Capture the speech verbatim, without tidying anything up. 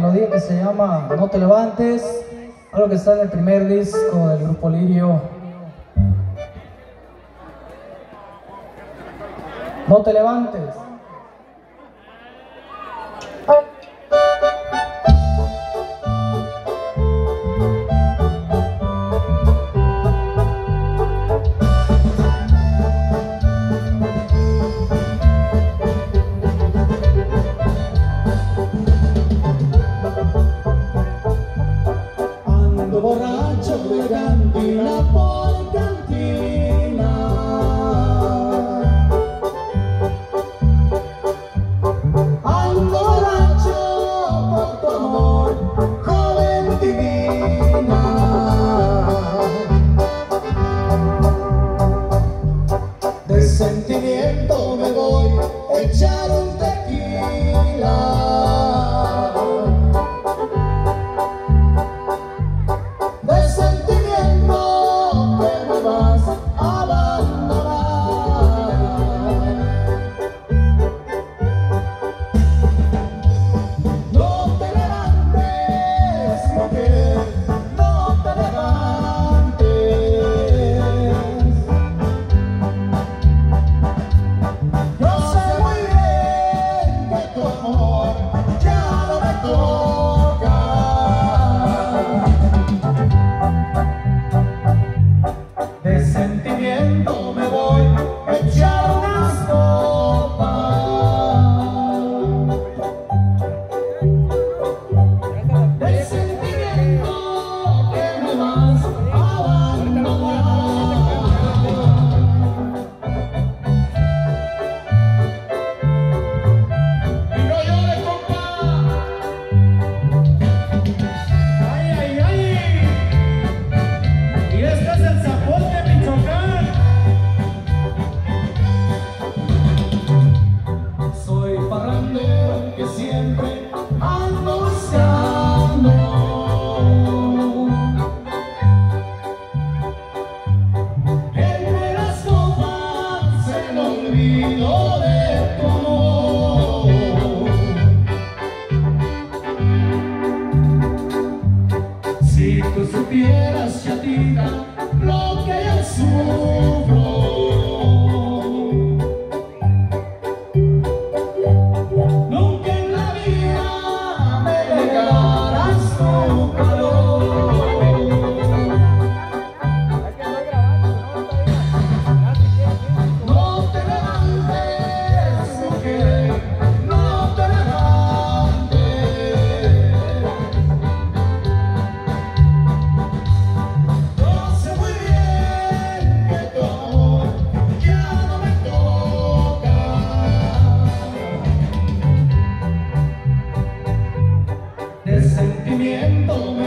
melodía que se llama No te levantes, algo que está en el primer disco del Grupo Lirio. No te levantes. Borracho de cantina por cantina, ando borracho por tu amor, joven divina. De sentimiento me voy a echar un tequila. Si tú supieras, chatita, lo que yo sufro, nunca en la vida me negarás tu calor. No te levantes, mujer, no te levantes. De sentimiento